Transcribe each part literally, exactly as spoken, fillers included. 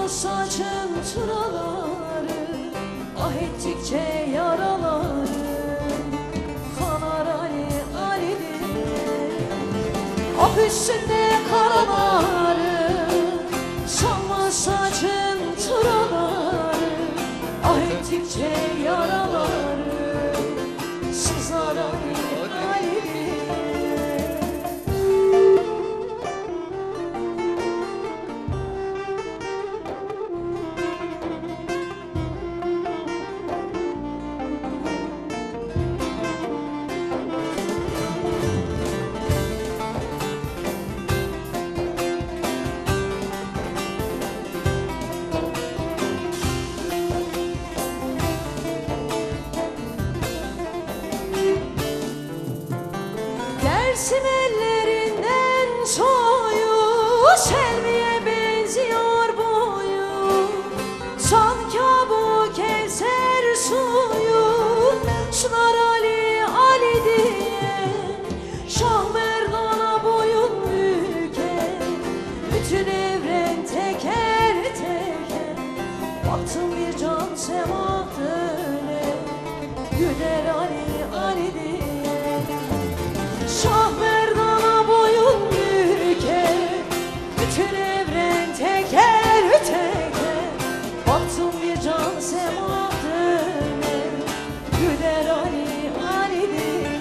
saçın çıraları, ah ettikçe yaraları kanar Ali Ali'dir. Ah üstünde karaları, sanma saçın çıraları, ah ettikçe yaraları sızar Ali Ali'dir. Dersim ellerinden soyu, Selvi'ye benziyor boyu. Sanki bu Kevser suyu sunar Ali Ali diye. Şah Merdan'a boyun büker, bütün evren teker teker. Baktım bir can semahtır, güder Ali Ali diye. Şah Merdan'a boyun büker, bütün evren teker teker. Baktım bir can semadır, güder Ali Ali diye.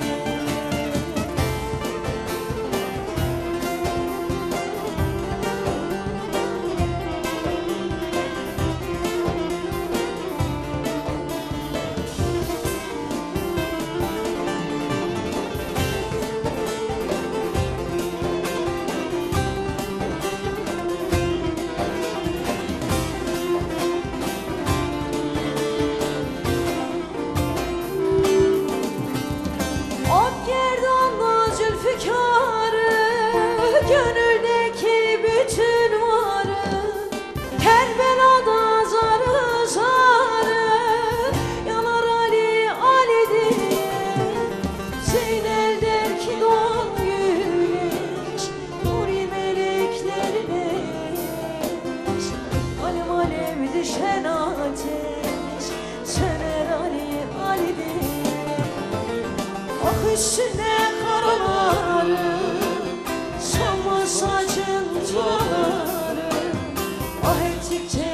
Gönüldeki bütün varı, Kerbela'da zarı zarı yanar Ali Ali diye. Zeynel der ki doğan güneş, nuri meleklerine eş. Alev alev düşen ateş, söner Ali Ali diye. Ah üstüne karaları, sanma saçın çıraları, ah ettikçe